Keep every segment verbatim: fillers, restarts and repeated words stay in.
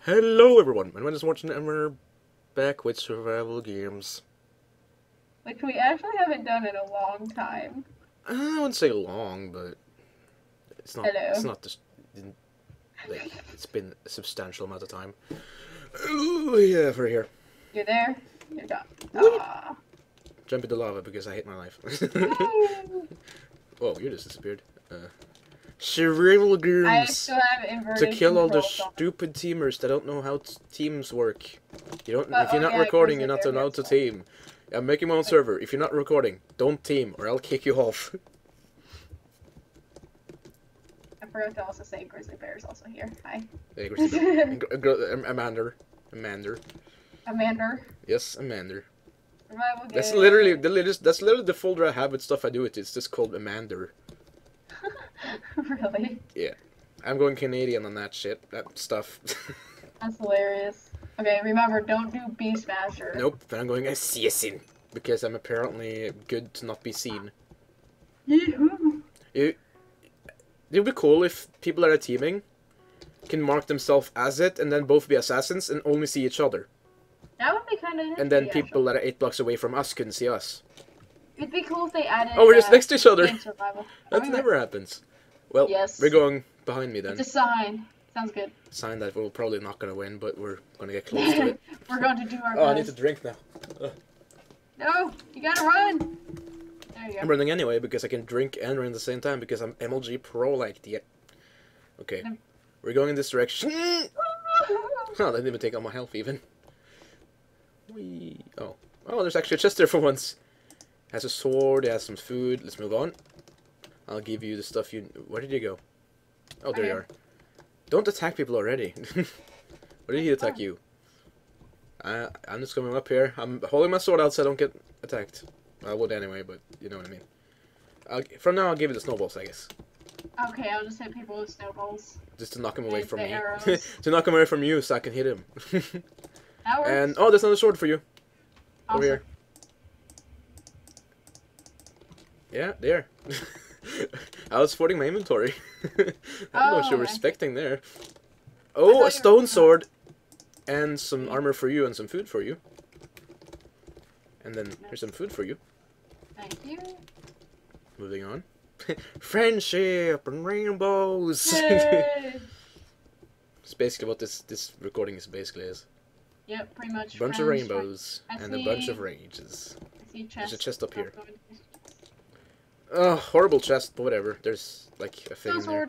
Hello everyone, my name is Watching and we're back with survival games. Which we actually haven't done in a long time. I wouldn't say long, but it's not. Hello. It's not just like it's been a substantial amount of time. Oh yeah, we're here. You're there? You're done. Ah. Jump into lava because I hate my life. Whoa, you just disappeared. Uh, survival I games still have inverted to kill all the controls on. stupid teamers that don't know how t teams work. You don't. Uh, if you're oh, not yeah, recording, Grizzly you're not Bear allowed to gets team. I'm making my own server. If you're not recording, don't team, or I'll kick you off. I forgot to also say Grizzly Bear is also here. Hi. Hey, Grizzly Bear. Gr- gr- Amander. Amander. Amanda. Yes, Amander. Survival game. That's literally, the latest, that's literally the folder I have with stuff I do with it. It's just called Amander. Really? Yeah. I'm going Canadian on that shit. That stuff. That's hilarious. Okay, remember, don't do Beast Smasher. Nope, but I'm going Assassin. Because I'm apparently good to not be seen. Yee-hoo. It, it would be cool if people that are teaming can mark themselves as it and then both be assassins and only see each other. That would be kind of And then people that are eight blocks away from us couldn't see us. It'd be cool if they added. Oh, we're just uh, next to each other. game survival. That Oh, never happens. Well, Yes. we're going behind me then. It's a sign. Sounds good. Sign that we're probably not going to win, but we're going to get close to it. We're going to do our Oh, I need best. to drink now. Ugh. No, you gotta run. There you I'm go. running anyway because I can drink and run at the same time because I'm M L G Pro like that. Okay, Mm. we're going in this direction. Oh, that didn't even take all my health even. Whee. Oh, oh, there's actually a chest there for once. Has a sword, it has some food. Let's move on. I'll give you the stuff you... Where did you go? Oh, there you Okay. are. Don't attack people already. Where did he attack you? I, I'm just coming up here. I'm holding my sword out so I don't get attacked. I would anyway, but you know what I mean. I'll, from now, I'll give you the snowballs, I guess. Okay, I'll just hit people with snowballs. Just to knock him away With from the me. arrows. To knock him away from you so I can hit him. That works. And, oh, there's another sword for you. Awesome. Over here. Yeah, there. I was sorting my inventory. I don't know what you're Oh, I- respecting there. thought Oh, you were- a stone sword. And some armor for you and some food for you. And then here's some food for you. Thank you. Moving on. Friendship and rainbows. Yay! It's basically what this this recording is basically is. Yep, pretty much. A bunch of friends, rainbows I and a bunch see- of rages. I see There's a chest. chest up here. Oh, good. Oh, horrible chest, but whatever. There's like a thing Stone in there. sword.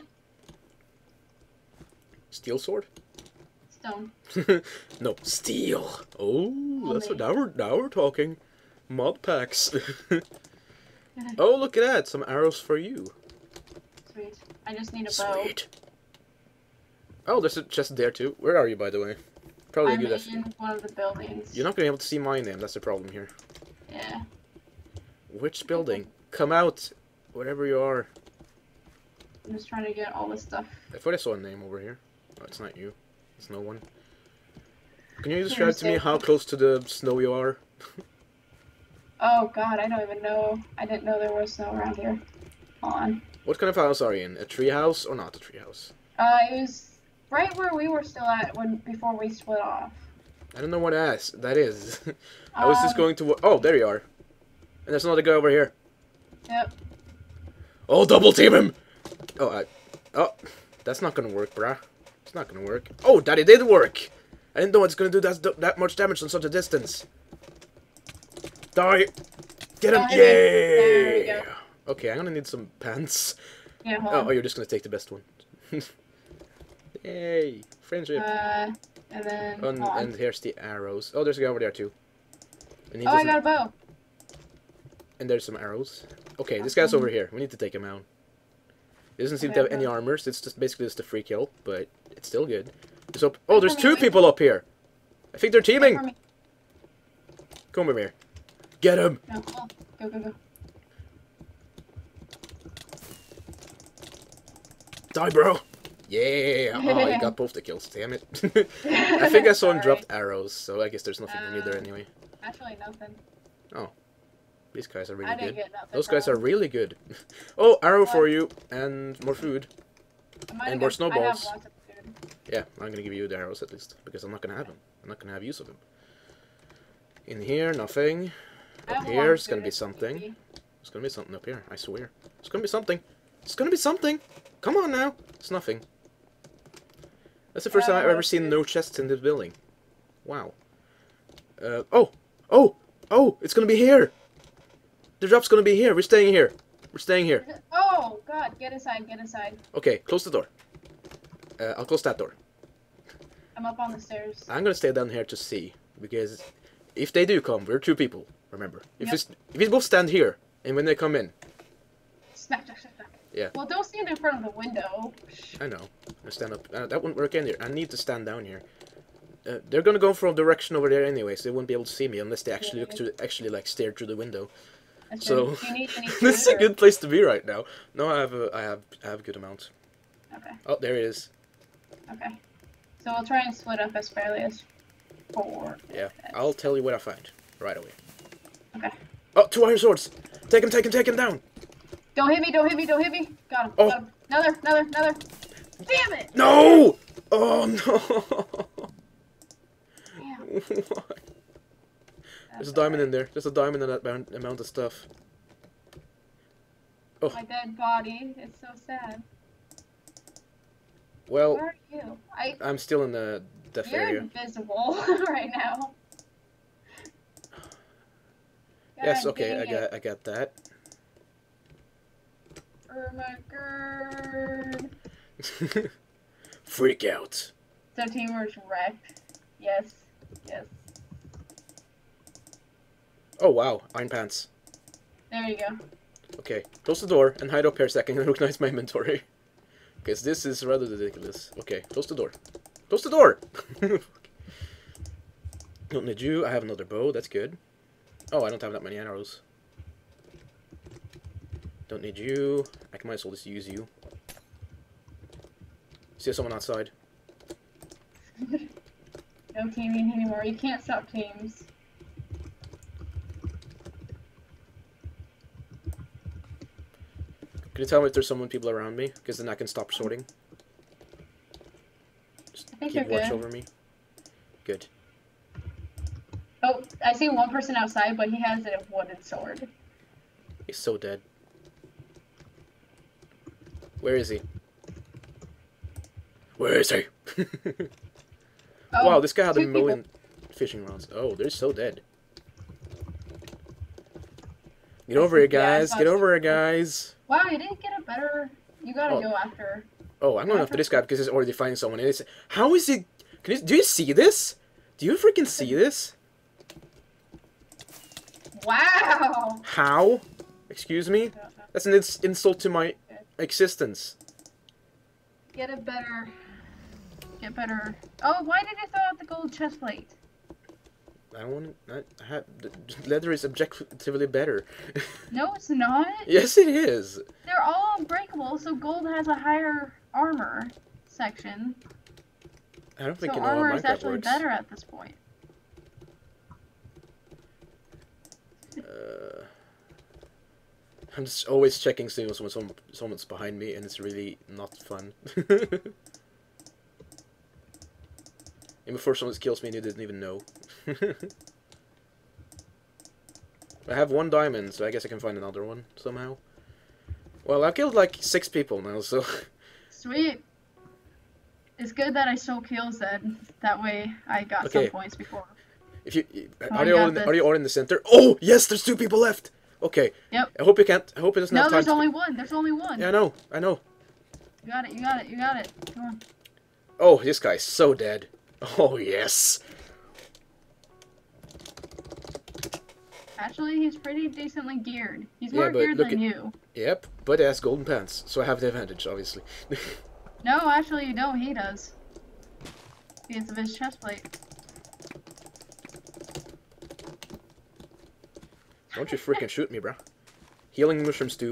Steel sword? Stone. No, steel. Oh, that's what Only. now we're now we're talking. Mod packs. Oh, look at that! Some arrows for you. Sweet. I just need a bow. Sweet. Oh, there's a chest there too. Where are you, by the way? Probably I'm good if in one of the buildings. you're not gonna be able to see my name. That's the problem here. Yeah. Which building? Come out, wherever you are. I'm just trying to get all this stuff. I thought I saw a name over here. Oh, it's not you. It's no one. Can you describe to me Here's how it. close to the snow you are? Oh god, I don't even know. I didn't know there was snow around here. Hold on. What kind of house are you in? A tree house or not a tree house? Uh, it was right where we were still at when before we split off. I don't know what ass that is. I was just Um, going to. Oh, there you are. And there's another guy over here. Yep. Oh, double team him! Oh, I. Oh, that's not gonna work, bruh. It's not gonna work. Oh, that it did work! I didn't know it's gonna do that, that much damage on such a distance. Die! Get him! Die. There we Yeah! go. Okay, I'm gonna need some pants. Yeah, hold Oh, on. oh, you're just gonna take the best one. Yay! Friendship. Uh, and then and, hold on. and here's the arrows. Oh, there's a guy over there too. And, he Oh, I doesn't- got a bow. and there's some arrows. Okay, this guy's over here. We need to take him out. He doesn't seem to have Okay, any okay. armors. It's just basically just a free kill, but it's still good. It's up. Oh, there's for me, two wait. people up here. I think they're Wait for teaming. me. Come over here. Get him. No, hold on. Go, go, go. Die, bro. Yeah. Oh, he got both the kills. Damn it. I think I saw him Sorry. dropped arrows, so I guess there's nothing for me there Uh, anyway. Actually, nothing. These guys are I really didn't good. get nothing. Those from guys are them. really good. Oh, arrow What? for you and more food. I might and have more got- I have snowballs. lots of food. Yeah, I'm gonna give you the arrows at least, because I'm not gonna have them. I'm not gonna have use of them. In here, nothing. Up here, it's gonna be something. It's gonna be something up here, I swear. It's gonna be something. It's gonna be something! Come on now! It's nothing. That's the first time I've ever seen no chests in this building. Wow. Uh, oh! Oh! Oh! It's gonna be here! The drop's gonna be here! We're staying here! We're staying here. Oh, God! Get inside, get inside. Okay, close the door. Uh, I'll close that door. I'm up on the stairs. I'm gonna stay down here to see, because if they do come, we're two people, remember. If, Yep. it's, if we both stand here, and when they come in, Smack, smack, smack, smack. Yeah. Well, don't stand in front of the window. I know. I stand up. Uh, that wouldn't work in here. I need to stand down here. Uh, they're gonna go from a direction over there anyway, so they won't be able to see me unless they actually look to actually like stare through the window. That's So right. Do you need any food, this is a or- good place to be right now. No, I have a, I have I have a good amount. Okay, Oh, there it is. okay. So we'll try and split up as fairly as four. Yeah, I'll tell you what I find right away. Okay. Oh, two iron swords. Take him, take him, take him down. Don't hit me, don't hit me, don't hit me. Got him, Oh. got him. Another, another, another. Damn it! No! Oh no! Damn. Why? There's a diamond in there. There's a diamond in that amount, amount of stuff. Oh. My dead body. It's so sad. Well, Where are you? I. I'm still in the death You're area. invisible right now. Yes, God okay, I dang it. got I got that. Oh my god. Freak out. So teamwork's wrecked. Yes. Yes. Oh wow, iron pants. There you go. Okay, close the door and hide up here a second and organize my inventory. Because this is rather ridiculous. Okay, close the door. Close the door! Don't need you. I have another bow, that's good. Oh, I don't have that many arrows. Don't need you. I might as well just use you. See someone outside. No teaming anymore. You can't stop teams. Can you tell me if there's someone people around me? Because then I can stop sorting. Just I think keep you're watch good. over me. Good. Oh, I see one person outside, but he has a wooden sword. He's so dead. Where is he? Where is he? Oh, Wow, this guy had a two people. million fishing rods. Oh, they're so dead. Get over here, Yeah, I guys. saw Get it. over here, guys. Wow, you didn't get a better. You gotta Oh. go after. Oh, I'm going after this guy because he's already finding someone. And it's, how is he? Can you, do you see this? Do you freaking see this? Wow. How? Excuse me? That's an ins insult to my existence. Get a better. Get better. Oh, why did you throw out the gold chest plate? I don't want to. I have, leather is objectively better. No, it's not. Yes, it is. They're all unbreakable, so gold has a higher armor section. I don't think So you know how armor is Minecraft actually works. better at this point. Uh, I'm just always checking signals when someone, someone's behind me, and it's really not fun. And before someone kills me, they didn't even know. I have one diamond, so I guess I can find another one somehow. Well, I've killed like six people now, so... Sweet. It's good that I stole kills then. That way I got Okay. some points before. If you Oh, are I you all got in the, this. are you all in the center? Oh yes, there's two people left. Okay. Yep. I hope you can't. I hope it doesn't No, have time. there's to- only one. There's only one. Yeah, I know. I know. You got it. You got it. You got it. Come on. Oh, this guy's so dead. Oh yes. Actually, he's pretty decently geared. He's Yeah, more but geared look than at- you. Yep. But he has golden pants, so I have the advantage, obviously. No, actually, you don't. He does. Because of his chest plate. Don't you freaking shoot me, bruh. Healing mushroom stew.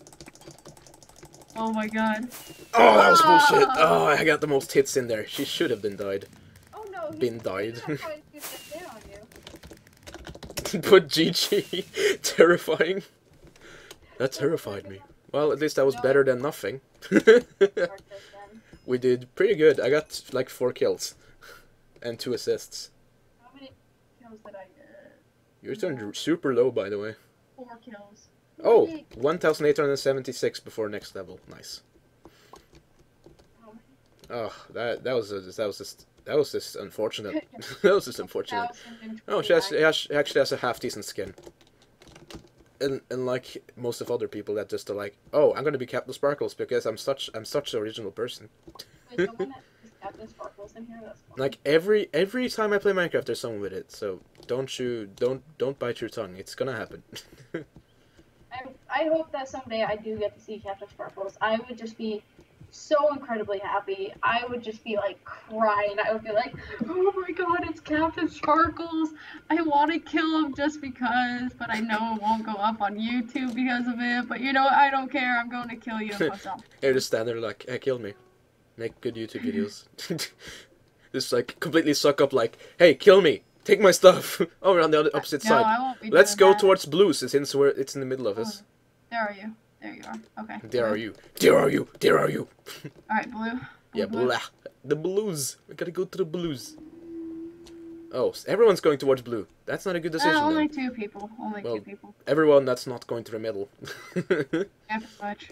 Oh my god. Oh, that was Ah! bullshit. Oh, I got the most hits in there. She should have been died. Oh no. Been died. He's down on you. But G G. Terrifying. That terrified me. Well, at least that was better than nothing. We did pretty good. I got like four kills and two assists. How many kills did I get? Yours turned super low, by the way. Four kills. Oh, Yay. one thousand eight hundred seventy-six before next level. Nice. How many? Oh, that that was a, that was just that was just unfortunate. That was just unfortunate. one thousand Oh, she, has, twenty-nine. she has- she actually has a half decent skin. And and like most of other people that just are like, oh, I'm gonna be Captain Sparkles because I'm such I'm such an original person. Wait, someone that is Captain Sparkles in here? That's fun. Like every every time I play Minecraft, there's someone with it. So don't you don't don't bite your tongue. It's gonna happen. I, I hope that someday I do get to see Captain Sparkles. I would just be so incredibly happy. I would just be like crying. I would be like, oh my god, it's Captain Sparkles. I want to kill him just because, but I know it won't go up on YouTube because of it. But you know, I don't care. I'm going to kill you myself. They just stand there like, hey, kill me. Make good YouTube videos. Just like completely suck up like, hey, kill me. Take my stuff. Oh, we're on the other opposite No, side. I won't be Let's doing go that. towards blues since we're it's in the middle of us. Oh, there are you. There you are. Okay. There are you. There are you. There are you. All right, blue. Yeah, Blue. blah. The blues. We gotta go to the blues. Oh, so everyone's going towards blue. That's not a good decision. Uh, only then. two people. Only Well- two people. Everyone that's not going to the middle. Yeah, pretty much.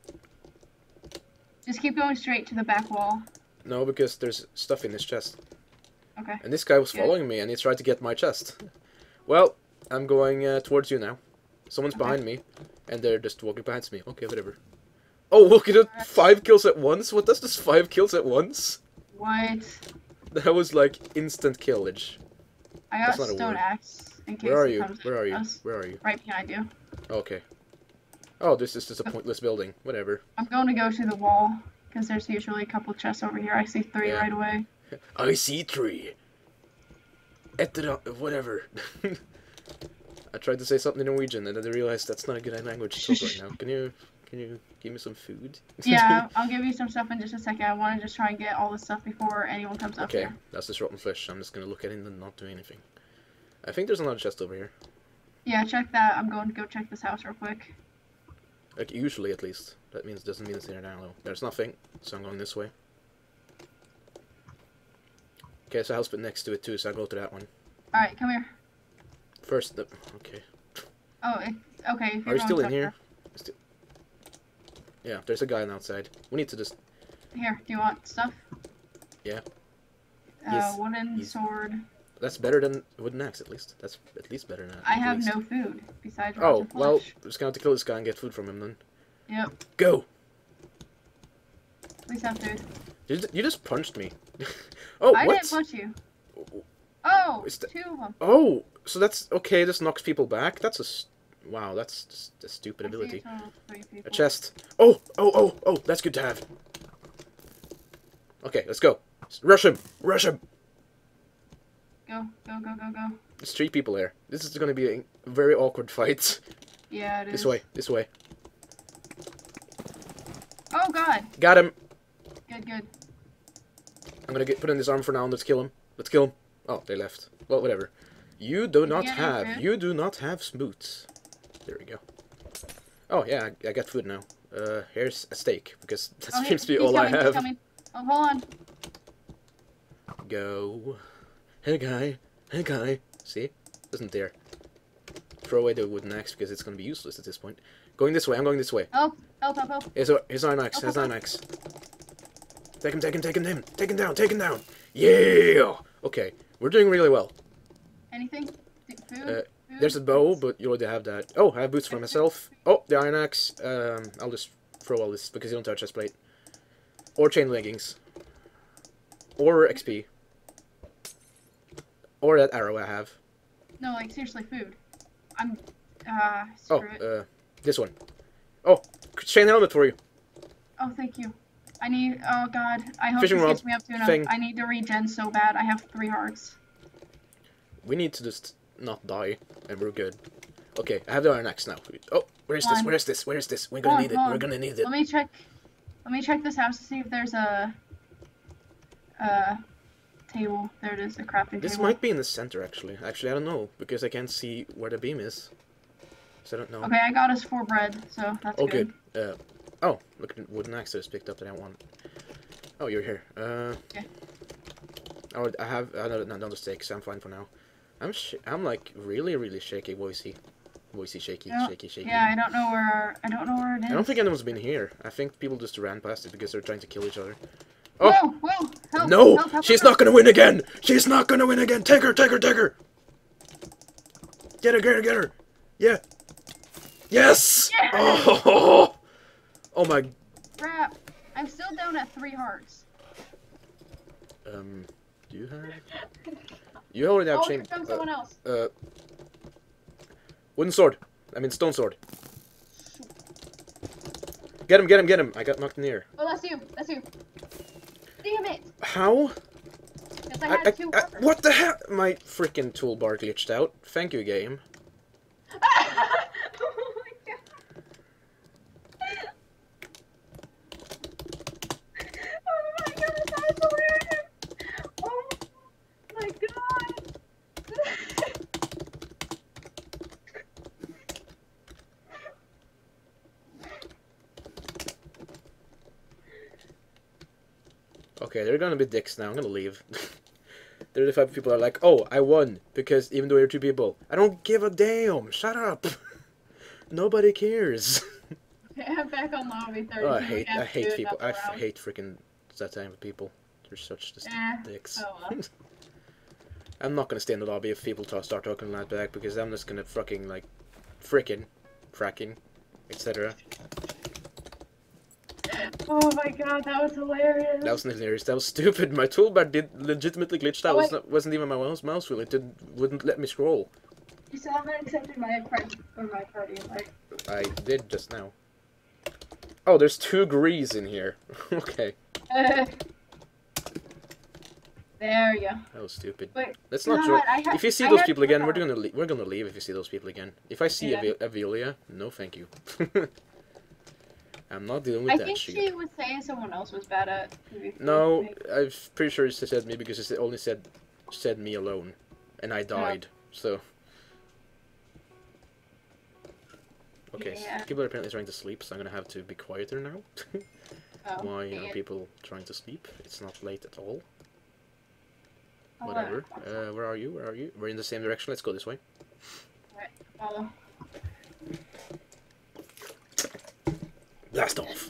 Just keep going straight to the back wall. No, because there's stuff in his chest. Okay. And this guy was Good. following me and he tried to get my chest. Well, I'm going uh, towards you now. Someone's Okay. behind me. And they're just walking behind me. Okay, whatever. Oh, look at it! Five kills at once? What does this five kills at once? What? That was like instant killage. I got That's not a stone word. axe in case Where are it you? comes Where are you? us. Where are you? Right behind you. Okay. Oh, this is just a pointless building. Whatever. I'm going to go to the wall because there's usually a couple chests over here. I see three Yeah. right away. I see three. Etter whatever. I tried to say something in Norwegian and then I realized that's not a good language to talk right now. Can you can you give me some food? Yeah, I'll give you some stuff in just a second. I want to just try and get all this stuff before anyone comes up Okay, here. that's this rotten flesh. I'm just gonna look at it and not do anything. I think there's another chest over here. Yeah, check that. I'm going to go check this house real quick. Like usually at least. That means doesn't mean it's there now though. There's nothing, so I'm going this way. Okay, so house bit next to it too, so I'll go to that one. Alright, come here. First the okay. Oh, it, okay. If you're Are you still going in here? Still... Yeah, there's a guy on the outside. We need to just Here, do you want stuff? Yeah. Uh, Yes, wooden yes. sword. that's better than wooden axe at least. That's at least better than that. I at have least. no food besides Oh, rotten well, flesh. we're just gonna have to kill this guy and get food from him then. Yep, Go! please have food. You just, you just punched me. Oh, I what? didn't punch you. Oh, Is that- two of them. Oh, so that's okay. This knocks people back. That's a s- wow. That's just a stupid I see a ability. total of three people. A chest. Oh, oh, oh, oh. That's good to have. Okay, let's go. Rush him. Rush him. Go, go, go, go, go. There's three people there. This is gonna be a very awkward fight. Yeah, it is. This way. This way. Oh god. Got him. Good, good. I'm gonna get put in his arm for now. And let's kill him. Let's kill him. Oh, they left. Well, whatever. You do you not get any have. food? You do not have boots. There we go. Oh yeah, I, I got food now. Uh, here's a steak because that Oh, seems to be he's all I coming, he's have. coming. Oh, hold on. Go. Hey guy. Hey guy. See? Doesn't dare. Throw away the wooden axe because it's gonna be useless at this point. Going this way. I'm going this way. Help, help, help, help. Here's our, here's iron axe. Here's iron axe. Take him. Take him. Take him. Take him. Take him down. Take him down. Yeah. Okay. We're doing really well. Anything? Th- Food? Uh, Food? There's a bow, but you already have that. Oh, I have boots for myself. Oh, the iron axe. Um, I'll just throw all this because you don't touch chest plate. Or chain leggings. Or X P. Or that arrow I have. No, like seriously, food. I'm. Uh, Oh, screw it. uh, this one. Oh, chain helmet for you. Oh, thank you. I need. Oh God. I hope Fishing this rod gets me up to enough. thing. I need to regen so bad. I have three hearts. We need to just not die, and we're good. Okay, I have the iron axe now. Oh, where is this? One. Where is this? Where is this? We're Come gonna on, need it. come We're on. gonna need it. Let me check. Let me check this house to see if there's a. Uh, table. There it is. A crafting This table. might be in the center, actually. Actually, I don't know, because I can't see where the beam is. So I don't know. Okay, I got us four bread, so that's Oh, good. good. Uh, oh, look at the wooden axe I just picked up that I want. Oh, you're here. Uh. Yeah. Oh, I have another, another steak, so I'm fine for now. I'm sh I'm like really, really shaky, voicey. Voicey, shaky, No, shaky, shaky. Yeah, I don't know where our, I don't know where it is. I don't think anyone's been here. I think people just ran past it because they're trying to kill each other. Oh! Whoa, whoa, help, No! help, help, She's help. not gonna win again! She's not gonna win again! Take her, take her, take her! Get her, get her, get her! Yeah! Yes! Yes! Oh! Oh my... Crap. I'm still down at three hearts. Um, do you have... You already have Oh, here chain... comes uh, someone else. Uh... Wooden sword. I mean stone sword. Get him, get him, get him! I got knocked near. Oh, that's you. That's you. Damn it! How? Because I I, had I, two I, workers. what the hell? My freaking toolbar glitched out. Thank you, game. Oh my god. Oh my god, that's hilarious. Oh my god. Okay, they're gonna be dicks now. I'm gonna leave. They're the type of people that are like, oh, I won because even though you're two people, I don't give a damn. Shut up. Nobody cares. Okay, I'm back on lobby thirty. Oh, I We hate, have I to hate do people. I another f round. hate freaking that type of people. They're such just Eh, dicks. oh well. I'm not gonna stay in the lobby if people ta- start talking like that because I'm just gonna fucking like, frickin', fracking, et cetera. Oh my god, that was hilarious. That was hilarious. That was stupid. My toolbar did legitimately glitched out. Oh, It was wait. not, wasn't even my mouse mouse wheel. It did, wouldn't let me scroll. You still haven't accepted my friend or my party, right? I did just now. Oh, there's two Grees in here. Okay, Uh, there you go. that was stupid. Wait, Let's not God, join. I ha- If you see I those had people again, we're toolbar. gonna le we're gonna leave. If you see those people again, if I see Yeah. Avi Avilia, no, thank you. I'm not dealing with I that think shit. she was saying someone else was bad at PvP. No, Maybe. I'm pretty sure she said me because it only said said me alone, and I died. So. Okay, so Yeah. people are apparently trying to sleep, so I'm gonna have to be quieter now. Oh, Why dang are it. people trying to sleep? It's not late at all. Oh, Whatever. that's Uh, where are you? Where are you? We're in the same direction. Let's go this way. Right, follow. Blast off.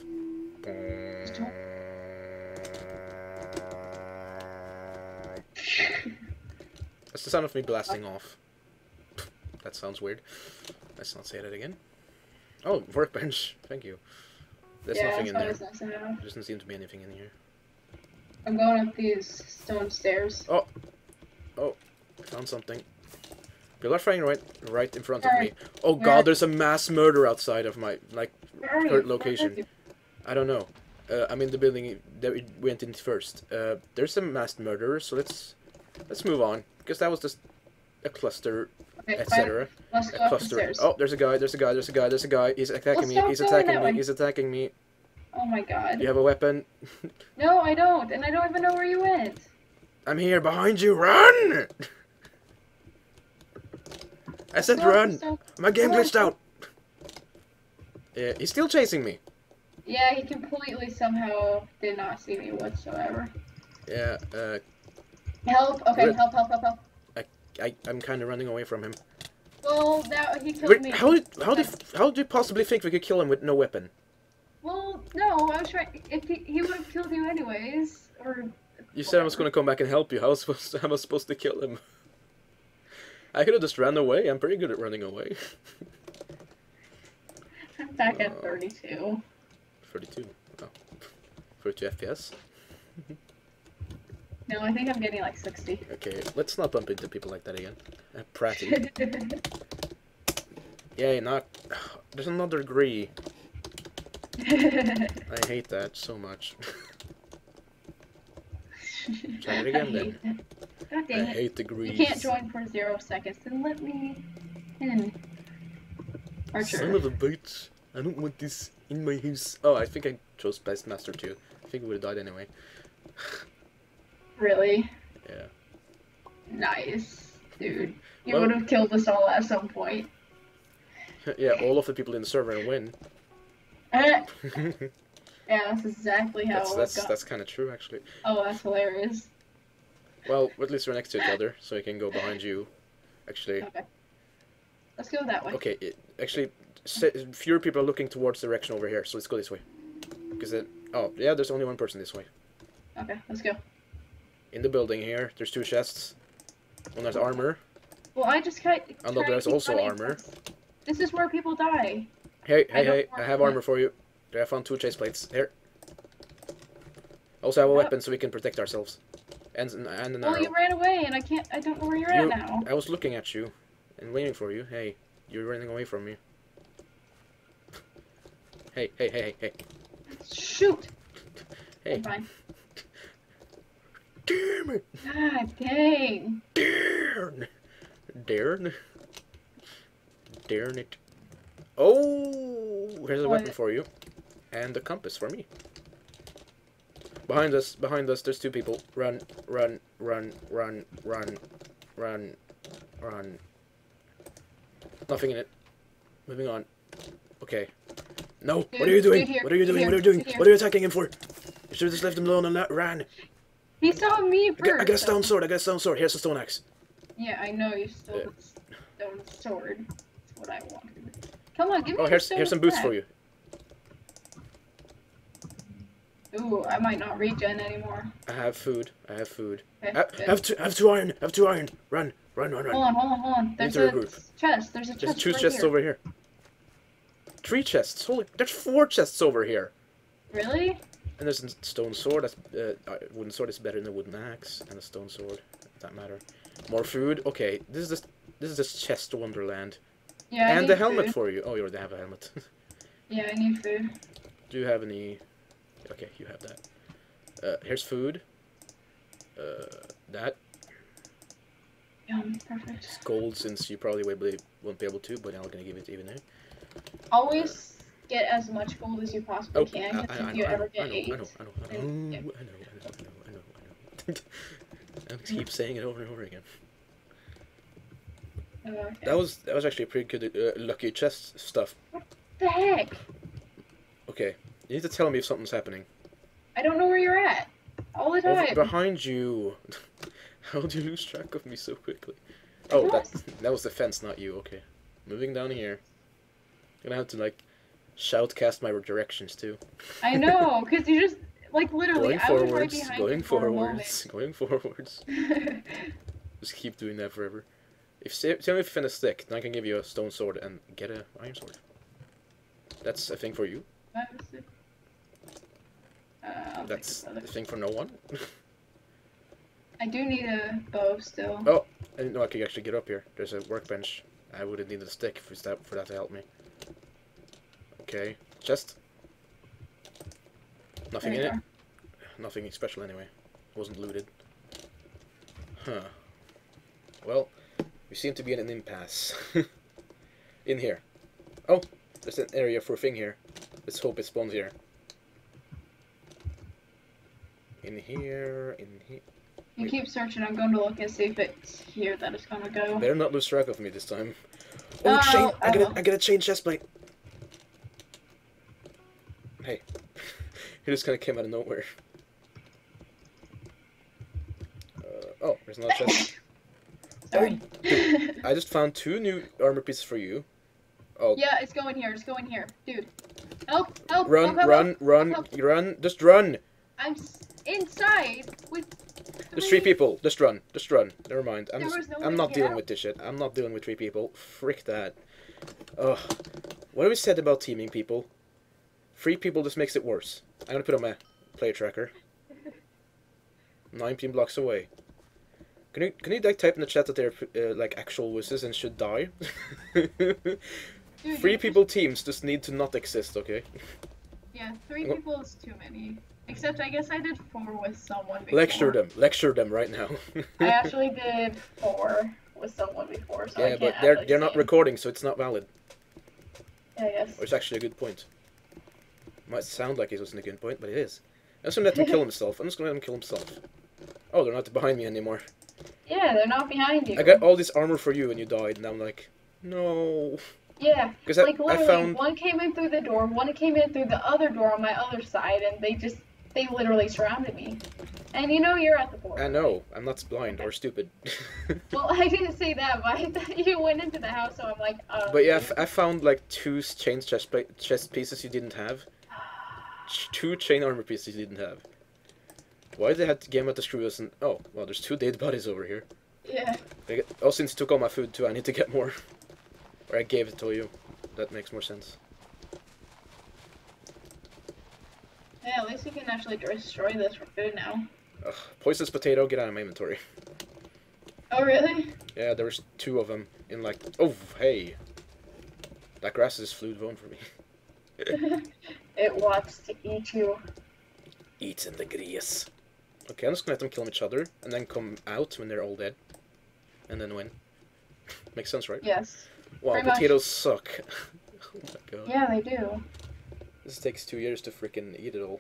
That's the sound of me blasting off. That sounds weird. Let's not say that again. Oh, workbench. Thank you. There's yeah, nothing in that's there. always nice to have. There doesn't seem to be anything in here. I'm going up these stone stairs. I found something. People are fighting right, right in front of Where? me. Oh Where? god, there's a mass murder outside of my, like, Where are you? current Where are location. you? I don't know. Uh, I'm in the building that we went in first. Uh, there's a mass murderer, so let's let's move on because that was just a cluster, Okay, et fine. cetera. Let's A go up the cluster. stairs. Oh, there's a guy. There's a guy. There's a guy. There's a guy. He's attacking Well, me. stop He's going attacking that me. way. He's attacking me. Oh my god. You have a weapon. No, I don't, and I don't even know where you went. I'm here behind you. Run! I said No, run. stop. My game Come on, glitched out. Yeah, he's still chasing me. Yeah, he completely somehow did not see me whatsoever. Yeah, uh, Help! Okay, Good. help, help, help, help. I, I'm kind of running away from him. Well, now he killed Wait, me. how did how did how did you possibly think we could kill him with no weapon? Well, no, I was trying. If he, he would have killed you anyways, or. You said I was going to come back and help you. How was supposed to, how was I supposed to kill him? I could have just ran away. I'm pretty good at running away. I'm back at Oh. thirty-two. thirty-two. Oh. thirty-two F P S. No, I think I'm getting like sixty. Okay, let's not bump into people like that again. Uh, Pratty. Yay, not... There's another Gree. I hate that so much. Try it again, then. then. God I dang it. hate the Grees. You can't join for zero seconds. Then let me in. Archer. Son of a bitch. I don't want this in my house. Oh, I think I chose Best Master too. I think we would have died anyway. Really? Yeah. Nice. Dude. You Well- would have killed us all at some point. Yeah, all of the people in the server win. Eh, Yeah, that's exactly how That's it that's got. that's kind of true, actually. Oh, that's hilarious. Well, at least we're next to each other, so I can go behind you. Actually, Okay. Let's go that way. okay. It, actually, se- fewer people are looking towards the direction over here, so let's go this way. Because it. Oh, yeah. There's only one person this way. Okay, let's go. In the building here, there's two chests. One has armor. Well, I just got. And look, there's also armor. This is where people die. Hey, I hey, don't hey! want I have that. armor for you. I found two chest plates here. Also, have a Yep. weapon so we can protect ourselves. And and an Well, arrow. you ran away, and I can't. I don't know where you're You- at now. I was looking at you and waiting for you. Hey, you're running away from me. Hey, hey, hey, hey, hey. Shoot. Hey. I'm fine. Damn it! God dang. Darn! Darn! Darn it. Oh! Here's a What? weapon for you. And a compass for me. Behind us, behind us, there's two people. Run, run, run, run, run, run, run. Nothing in it. Moving on. Okay. No! Dude, what are you doing? dude here, What are you dude doing? here, What are you doing? dude here. What are you attacking him for? You should have just left him alone and not ran. He saw me I first. got, I got a stone so- sword. I got a stone sword. Here's a stone axe. Yeah, I know you stole Yeah. the stone sword. That's what I wanted. Come on, give me Oh, the here's stone here's some boots back. for you. Ooh, I might not regen anymore. I have food. I have food. Okay, I, good. I have two. I have two iron. I have two iron. Run, run, run, run. Hold on, hold on, hold on. There's to a regroup. chest. There's a There's chest two right chests here. over here. Three chests. Holy, there's four chests over here. Really? And there's a stone sword. That's uh, a wooden sword is better than a wooden axe, and a stone sword. That matter. More food. Okay, this is this this is this chest wonderland. Yeah, I and need the helmet food. for you. Oh, you already have a helmet. Yeah, I need food. Do you have any? Okay, you have that. Uh, here's food. Uh, that. Yum, perfect. It's gold since you probably won't be, won't be able to, but I'm gonna give it to you now. Always get as much gold as you possibly Oh, can, I, just I, I, if know, you I, know, ever I get know, eight. I know, I know, I know, I know, And- I know, I know, I know, I know, I know. I keep saying it over and over again. Oh, okay. That was that was actually a pretty good uh, lucky chest stuff. the heck? Okay, you need to tell me if something's happening. I don't know where you're at. All the Over time. behind you. How do you lose track of me so quickly? Oh, that that was the fence, not you. Okay, moving down here. Gonna have to like shoutcast my directions too. I know, because you just, like, literally, Going I was right forwards, behind going you for a forwards, going forwards. moment. Just keep doing that forever. If say, tell me if you find a stick, then I can give you a stone sword and get a iron sword. That's a thing for you. Uh, I'll That's take a this thing for no one. other- I do need a bow still. Oh, I didn't know I could actually get up here. There's a workbench. I would have needed a stick for that for that to help me. Okay, chest. Nothing There in you it. are. Nothing special anyway. Wasn't looted. Huh. Well, we seem to be in an impasse. In here. Oh, there's an area for a thing here. Let's hope it spawns here. In here, in here. You Wait. keep searching, I'm going to look and see if it's here that it's gonna go. Better not lose track of me this time. Oh, Oh, chain! I get oh. a, I get a chain chest plate. Hey, he just kind of came out of nowhere. Uh, oh, there's another chest. Sorry. I just found two new armor pieces for you. Oh, Yeah, it's going here, it's going here. Dude. Help, help, run, help, help, run, help. run, help. run! Just run! I'm s- inside with There's three people. Just run. Just run. Never mind. I'm There just, was no way I'm to not get dealing out. with this shit. I'm not dealing with three people. Frick that. Ugh. What have we said about teaming people? Three people just makes it worse. I'm gonna put on my player tracker. nineteen blocks away. Can you can you like type in the chat that they're uh, like actual wusses and should die? Dude, Three you- people teams just need to not exist, okay? Yeah, three What? people is too many. Except I guess I did four with someone before. Lecture them. Lecture them right now. I actually did four with someone before, so I Yeah, can't but they're actually they're not say- recording, so it's not valid. Yeah, yes. Or it's actually a good point. Might sound like it wasn't a good point, but it is. I'm just gonna let him kill himself. I'm just gonna let him kill himself. Oh, they're not behind me anymore. Yeah, they're not behind you. I got all this armor for you and you died, and I'm like, no. Yeah, Because I, like I literally, found... one came in through the door, one came in through the other door on my other side, and they just, they literally surrounded me. And you know you're at the border. I know, I'm not blind Okay. or stupid. Well, I didn't say that, but I thought you went into the house, so I'm like, uh. But yeah, I found like two chain chest, chest pieces you didn't have. Two chain armor pieces you didn't have. Why did they have to game out the screws and... Oh, well, there's two dead bodies over here. Yeah. Get... Oh, since you took all my food too, I need to get more. Or I gave it to you. That makes more sense. Yeah, at least you can actually destroy this for food now. Ugh, poisonous potato, get out of my inventory. Oh, really? Yeah, there was two of them in like... Oh, hey. That grass just flew down for me. It wants to eat you. Eat in the grass. Okay, I'm just gonna let them kill each other, and then come out when they're all dead. And then win. Makes sense, right? Yes. Wow, Pretty potatoes much. suck. Oh my god. Yeah, they do. This takes two years to freaking eat it all.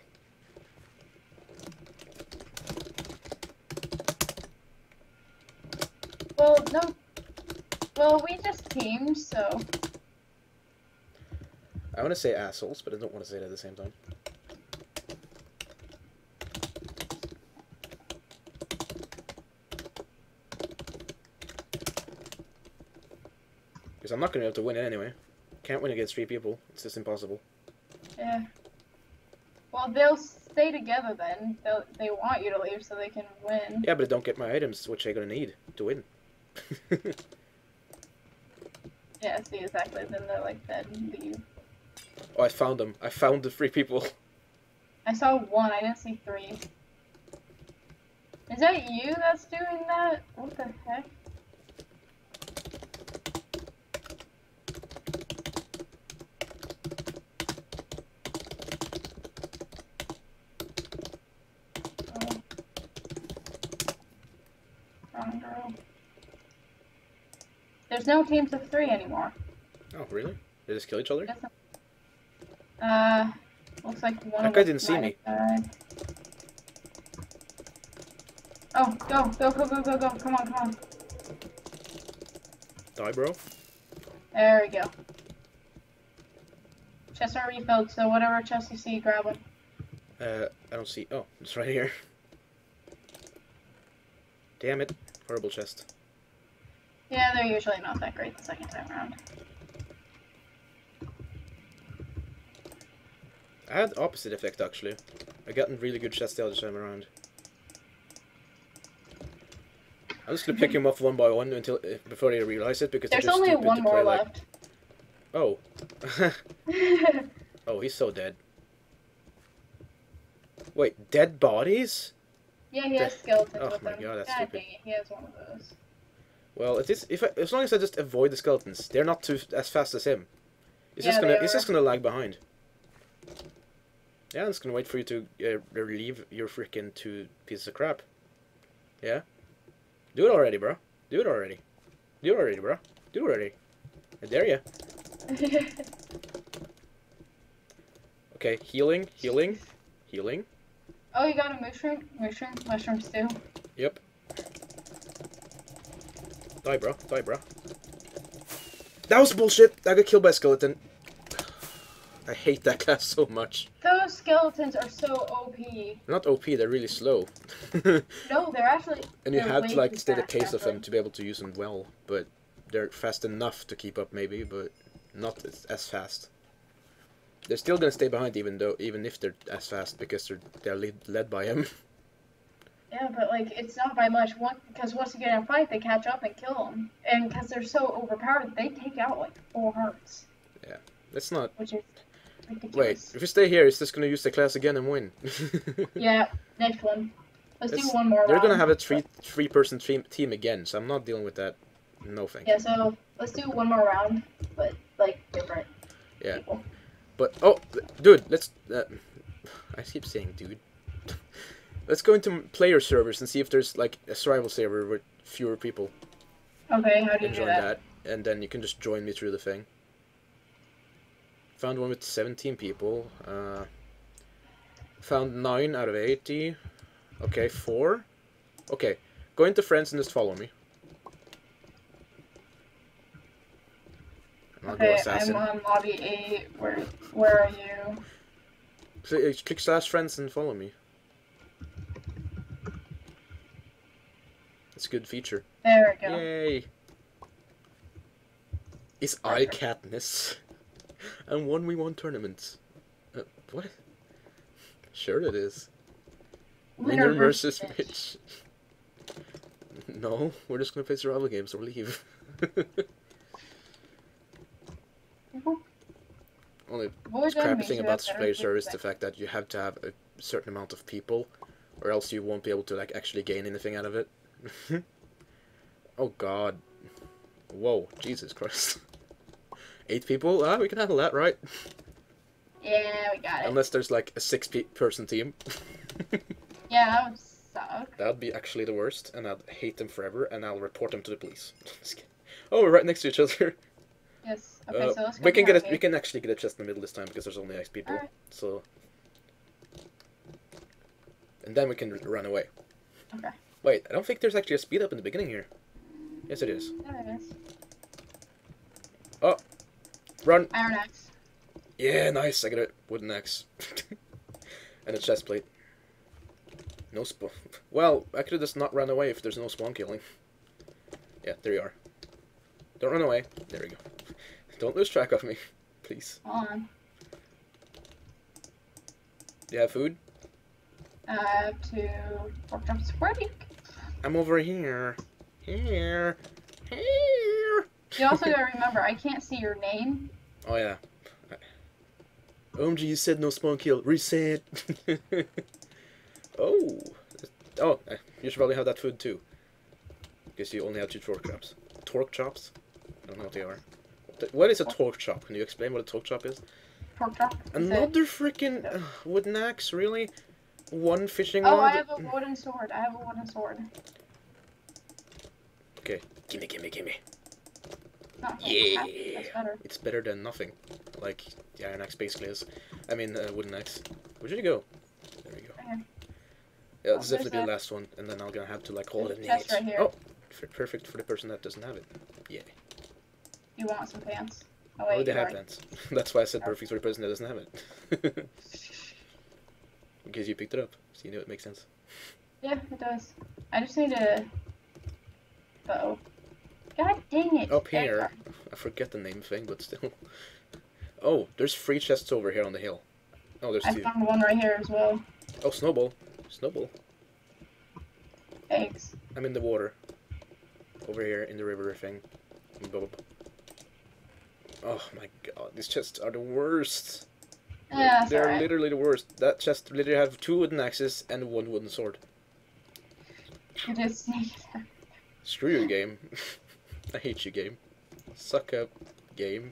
Well, no. Well, we just teamed, so. I want to say assholes, but I don't want to say it at the same time. Because I'm not going to be able to win it anyway. Can't win against three people. It's just impossible. Yeah. Well, they'll stay together then. They'll, they want you to leave so they can win. Yeah, but I don't get my items, which I'm going to need to win. Yeah, see, exactly. Then they're like, then leave. Oh, I found them. I found the three people. I saw one, I didn't see three. Is that you that's doing that? What the heck? Oh. Wrong girl. There's no teams of three anymore. Oh, really? They just kill each other? Uh, looks like one That of guy us didn't see might me. have died. Oh, go, go, go, go, go, go. Come on, come on. Die, bro. There we go. Chests are refilled, so whatever chest you see, grab one. Uh, I don't see... Oh, it's right here. Damn it. Horrible chest. Yeah, they're usually not that great the second time around. I had opposite effect, actually. I got a really good chest the other time around. I'm just gonna pick him off one by one until uh, before they realize it, because There's they're just only stupid one to more play like... left. Oh. Oh, he's so dead. Wait, dead bodies? Yeah, he has skeletons Oh with my him. god, that's God stupid. dang it, he has one of those. Well, it is, if I, as long as I just avoid the skeletons, they're not too as fast as him. He's Yeah, just gonna, they he's are. just gonna lag behind. Yeah, I'm just gonna wait for you to uh, relieve your freaking two pieces of crap. Yeah? Do it already, bro. Do it already. Do it already, bro. Do it already. I dare ya. Okay, healing, healing, healing. Oh, you got a mushroom? Mushroom? Mushroom stew? Yep. Die, bro. Die, bro. That was bullshit. I got killed by a skeleton. I hate that class so much. Those skeletons are so O P. They're not O P, they're really slow. No, they're actually. And you they're have way to like too stay the fast, pace of them actually. to be able to use them well, but they're fast enough to keep up maybe, but not as, as fast. They're still gonna stay behind even though even if they're as fast because they're they're lead, led by him. Yeah, but like it's not by much. One because once you get in a fight, they catch up and kill them, and because they're so overpowered, they take out like four hearts, Yeah, that's not. which is Wait, ridiculous. if we stay here, it's just gonna use the class again and win. Yeah, next one. Let's It's- do one more. They're round. gonna have a three three person team team again, so I'm not dealing with that. No thank you. Yeah, so let's do one more round, but like different Yeah. people. But oh, dude, let's. Uh, I keep saying dude. Let's go into player servers and see if there's like a survival server with fewer people. Okay, how do you And do join that? that, and then you can just join me through the thing. Found one with seventeen people. Uh, found nine out of eighty. Okay, four. Okay, go into friends and just follow me. I'll go Okay, assassin. I'm on lobby eight. Where where are you? So, uh, click slash friends and follow me. It's a good feature. There we go. Yay! It's I Perfect. Katniss. And one we won tournaments. Uh, what? Sure it is. Winner versus Mitch. No, we're just gonna play survival games or leave. Only Avoid crappy enemies thing who about have better player server is the defense. fact that you have to have a certain amount of people, or else you won't be able to like actually gain anything out of it. Oh god. Whoa, Jesus Christ. Eight people? Ah, we can handle that, right? Yeah, we got it. Unless there's like a six pe person team. Yeah, that would suck. That would be actually the worst, and I'd hate them forever, and I'll report them to the police. Oh, we're right next to each other. Yes. Okay, Uh, so let's go. we can get behind a, me. we can actually get a chest in the middle this time because there's only eight people. Alright. So, and then we can r- run away. Okay. Wait, I don't think there's actually a speed up in the beginning here. Yes, it is. There it is. Run! Iron axe. Yeah, nice. I got a wooden axe and a chest plate. No spawn. Well, I could have just not run away if there's no spawn killing. Yeah, there you are. Don't run away. There we go. Don't lose track of me, please. Hold on. Do you have food? Uh, to pork chops break. I'm over here. Here. Here. You also gotta remember, I can't see your name. Oh, yeah. O M G, you said no spawn kill. Reset. Oh. Oh, you should probably have that food too. Because you only have two torque chops. Torque chops? I don't know what they are. What the- What is a torque chop? Can you explain what a torque chop is? Pork chop. is it? Another freaking uh, wooden axe, really? One fishing Oh, rod? I have a wooden sword. I have a wooden sword. Okay, gimme, gimme, gimme. Not Yeah. fantastic, That's better. It's better than nothing. Like the iron axe basically is. I mean, uh, wooden axe. Where did you go? There we go. Right here. Yeah, Oh, this is definitely there's the last one, and then I'm gonna have to like hold it There's in a chest right here. Oh, f- perfect for the person that doesn't have it. Yeah. You want some pants? Oh I wait, already you have already- pants. That's why I said perfect for the person that doesn't have it. Because you picked it up, so you know it makes sense. Yeah, it does. I just need to. Uh oh. God dang it! Up There you here, are. I forget the name thing, but still. Oh, there's three chests over here on the hill. Oh, there's I two. found one right here as well. Oh, snowball. Snowball. Eggs. I'm in the water. Over here in the river thing. Blah, blah, blah. Oh my god, these chests are the worst. Yeah, that's They're alright. literally the worst. That chest literally have two wooden axes and one wooden sword. You just sneak it. Screw you, game. I hate you, game. Suck up, game.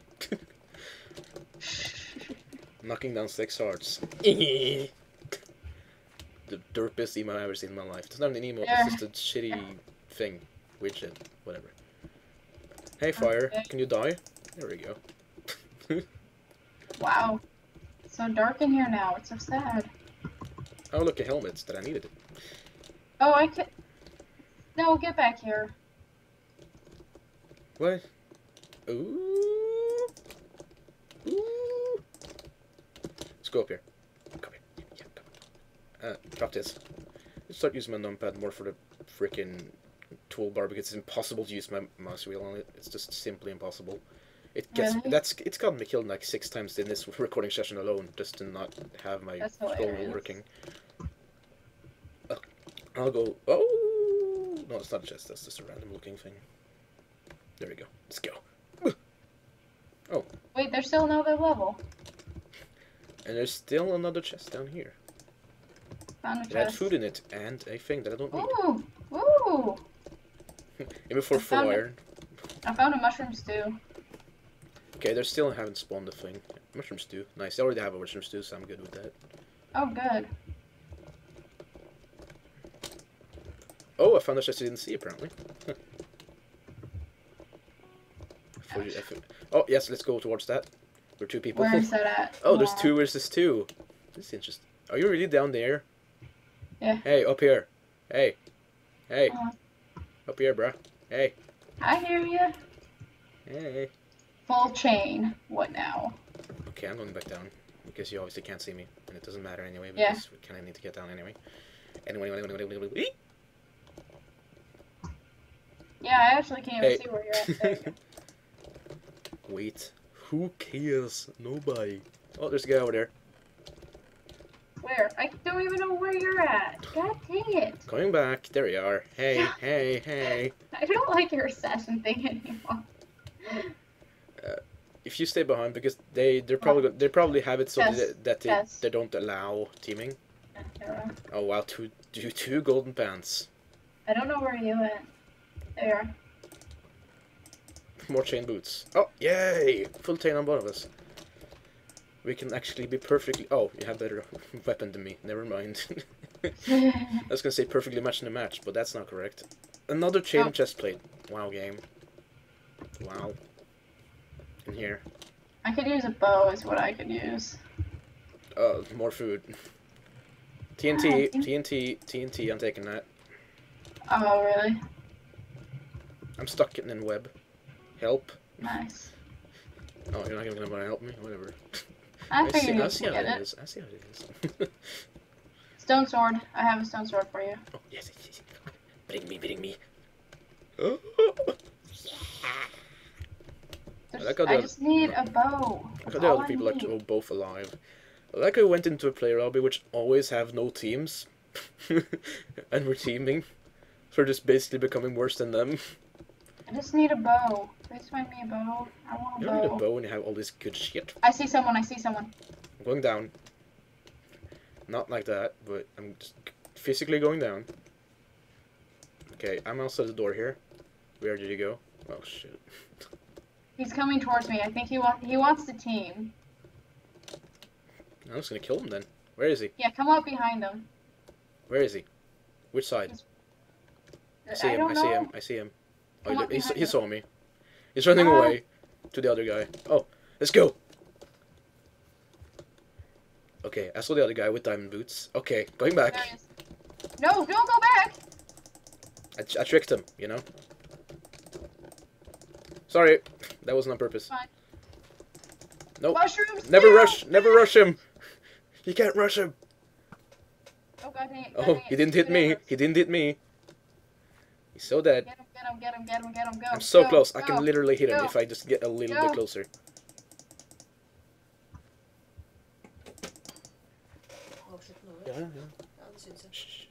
Knocking down six hearts. The derpest emo I've ever seen in my life. It's not an emo, There. it's just a shitty thing. Widget. Whatever. Hey, fire. Okay. Can you die? There we go. Wow. It's so dark in here now. It's so sad. Oh, look, a helmet. That I needed it. Oh, I could. No, get back here. What? Ooh. Ooh. Let's go up here. Come here. Yeah, come on. Uh, drop this. Let's start using my numpad more for the freaking toolbar because it's impossible to use my mouse wheel on it. It's just simply impossible. It gets Really? that's it's gotten me killed like six times in this recording session alone just to not have my That's scroll wheel hilarious. working. Uh, I'll go. Oh no, it's not a chest. That's just a random looking thing. There we go. Let's go. Wait, there's still another level. And there's still another chest down here. Found a It had chest. food in it and a thing that I don't need. Ooh, ooh! Even for I full found it. iron. I found a mushroom stew. Okay, they still haven't spawned the thing. Mushroom stew. Nice. I already have a mushroom stew, so I'm good with that. Oh, good. Oh, I found a chest I didn't see, apparently. Huh. I thought you- I thought- Oh, yes, let's go towards that. We're two people. Where is that at? Oh, there's Hold two versus two. This is interesting. Are you really down there? Yeah. Hey, up here. Hey. Hey. Uh, Up here, bruh. Hey. I hear you. Hey. Full chain. What now? Okay, I'm going back down. Because you obviously can't see me. And it doesn't matter anyway, Yeah. because we kind of need to get down anyway. Anyway, anyway, anyway, anyway, anyway. Yeah, I actually can't even Hey. see where you're at. There you go. Wait. Who cares? Nobody. Oh, there's a guy over there. Where? I don't even know where you're at. God dang it. Coming back. There we are. Hey, hey, hey. I don't like your assassin thing anymore. If you stay behind, because they they're probably go- they probably have it so Yes, that, that they, yes. they don't allow teaming. Yeah. Oh wow, two two two golden pants. I don't know where you went. There you are. More chain boots. Oh yay! Full chain on both of us. We can actually be perfectly. Oh, you have better weapon than me. Never mind. I was gonna say perfectly matched in the match, but that's not correct. Another chain Oh. chest plate. Wow, game. Wow. In here. I could use a bow is what I could use. Uh, more food. T N T, Ah, T N T, T N T. I'm taking that. Oh, really? I'm stuck in a web. Help. Nice. Oh, you're not gonna wanna help me? Whatever. I I see, figured I you see could how get it it. is. I see how it is. Stone sword. I have a stone sword for you. Oh, yes, yes, yes. Bring me, bring me. Oh. There's- like how I the- just need a bow. I That's thought the all other I people like need. oh, both alive. I like how we went into a player lobby which always have no teams. And we're teaming. So we're just basically becoming worse than them. I just need a bow. Please find me a bow. I want a You bow. don't need a bow when you have all this good shit. I see someone. I see someone. I'm going down. Not like that, but I'm just physically going down. Okay, I'm outside the door here. Where did you go? Oh shit. He's coming towards me. I think he wants he wants the team. I'm just gonna kill him then. Where is he? Yeah, come up behind him. Where is he? Which side? I see I him, don't I know. see him, I see him. Oh, Come he, up he, behind he him. saw me. He's running Ah. away to the other guy. Oh, let's go! Okay, I saw the other guy with diamond boots. Okay, going back. There he is. No, don't go back. I, I tricked him, you know? Sorry, that wasn't on purpose. Fine. Nope. Mushrooms. Never no! rush, never rush him! You can't rush him! Oh god dang it. God Oh, dang it. he didn't hit Two me. arrows. He didn't hit me. He's so dead. Get him, get him, get him, get him, get him, go. I'm so go, close. I go. can literally hit him Go. if I just get a little Go. bit closer. Avslutt nå. Ja, ja. Ja, det syns jeg. Shh.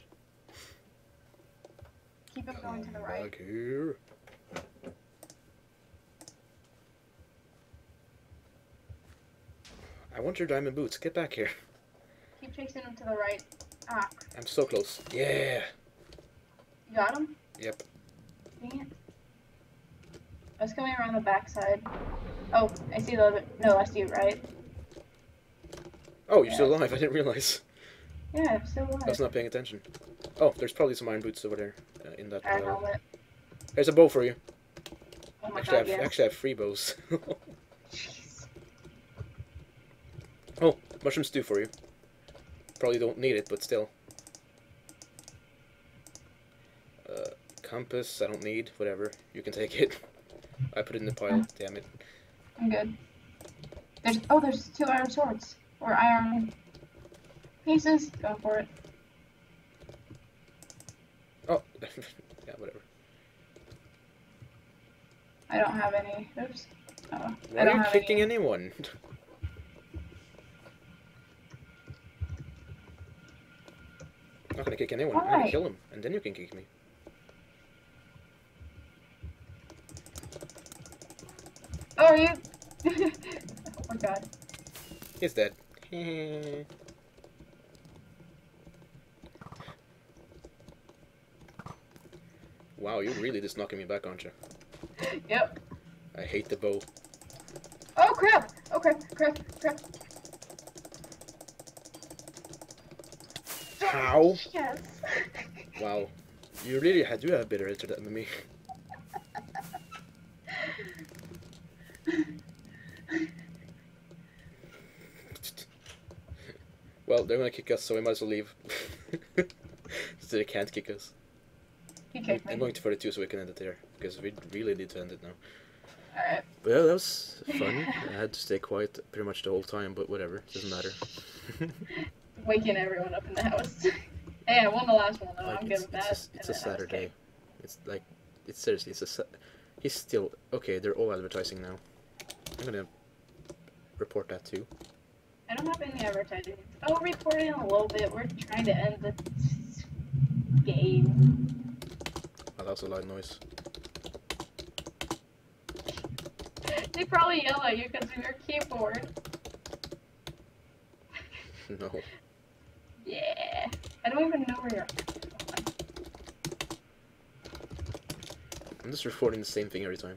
Keep him going to the Come right. back here. I want your diamond boots. Get back here. Keep chasing him to the right. Ah, I'm so close. Yeah. you got him? Yep. Dang it. I was coming around the backside. Oh, I see the other. No, I see you, right? Oh, you're still alive. I didn't realize. Yeah, I'm still alive. I was not paying attention. Oh, there's probably some iron boots over there uh, in that Iron pile. helmet. There's a bow for you. Oh my Actually, I god, have, yes. actually, I have three bows. Jeez. Oh, mushroom stew for you. Probably don't need it, but still. Uh, compass, I don't need. Whatever. You can take it. I put it in the pile. Damn it. I'm good. There's oh, there's two iron swords or iron pieces. Go for it. Oh, yeah, whatever. I don't have any. Oops. Oh, I Why don't are you have kicking any. anyone? I'm not gonna kick anyone. I'm gonna Why? kill him, and then you can kick me. Oh, are you? Oh my god. He's dead. Wow, you're really just knocking me back, aren't you? Yep. I hate the bow. Oh crap! Oh crap! Crap! Crap! How? Yes. Wow. You really ha- do have better internet than me. Well, they're gonna kick us, so we might as well leave. So they can't kick us. He kicked I'm me. going to thirty-two so we can end it there, because we really need to end it now. Alright. Well, that was fun. I had to stay quiet pretty much the whole time, but whatever, doesn't matter. Waking everyone up in the house. Hey, I won the last one though. Like, I'm it's, good with it's that. a, it's And a then I was Saturday. kicked. It's like, it's seriously, it's a. Sa- He's still okay. They're all advertising now. I'm gonna report that too. I don't have any advertising. Oh, we're recording in a little bit. We're trying to end the game. Oh, that was a loud noise. They probably yell at you because of your keyboard. No. Yeah. I don't even know where you're. I'm just reporting the same thing every time.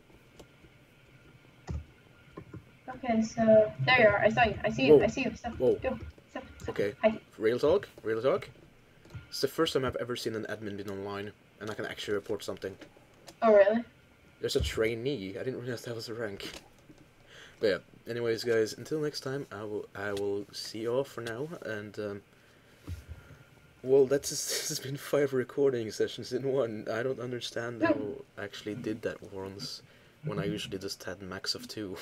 Okay, so there you are. I saw you. I see you. Whoa. I see you. Stop. Whoa. Go. Stop. Stop. Okay. Hi. Real talk? Real talk? It's the first time I've ever seen an admin bin online, and I can actually report something. Oh really? There's a trainee. I didn't realize that was a rank. But yeah. Anyways, guys, until next time, I will I will see you off for now, and um, well, that's this has been five recording sessions in one. I don't understand how I actually did that once, when I usually just had max of two.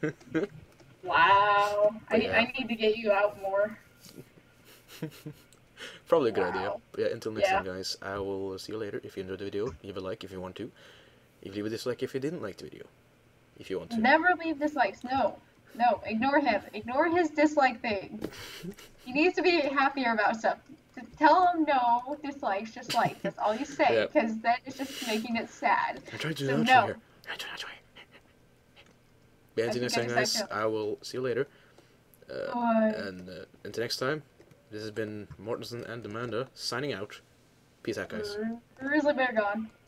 Wow. I, Yeah. I need to get you out more. Probably a good idea. Wow. But yeah, until next Yeah. time, guys, I will see you later. If you enjoyed the video, leave a like if you want to. If leave a dislike if you didn't like the video, if you want to. Never leave dislikes. No. No. Ignore him. Ignore his dislike thing. He needs to be happier about stuff. Just tell him no dislikes, just like. That's all you say, Yeah. because that is just making it sad. I'm trying to do So an outro no. here. I'm trying to outro. Yeah, I until next think time, I guys, decided to- I will see you later. Uh, Bye. and uh, until next time, this has been Mortensen and Amanda signing out. Peace out, guys. Grizzly bear gone.